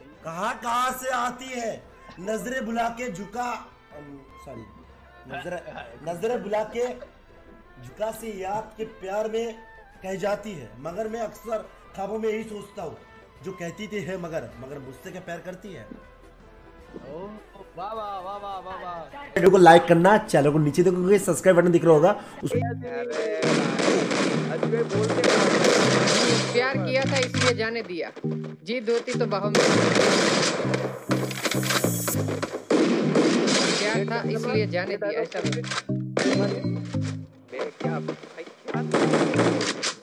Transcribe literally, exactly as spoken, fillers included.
कहाँ कहाँ से आती है, नजरें बुला के झुका, सॉरी नजर नजरें बुला के झुका से याद के प्यार में कह जाती है, मगर मैं अक्सर ख्वाबों में यही सोचता हूँ जो कहती थी है मगर मगर मुझसे क्या प्यार करती है। वाह वाह वाह वाह वाह वाह। वीडियो को लाइक करना, चैनल को नीचे देखोगे सब्सक्राइब बटन दिख रहा होगा उस प्यार किया था इसलिए जाने दिया, जीत होती तो बाहों में प्यार था इसलिए जाने दिया, ऐसा क्या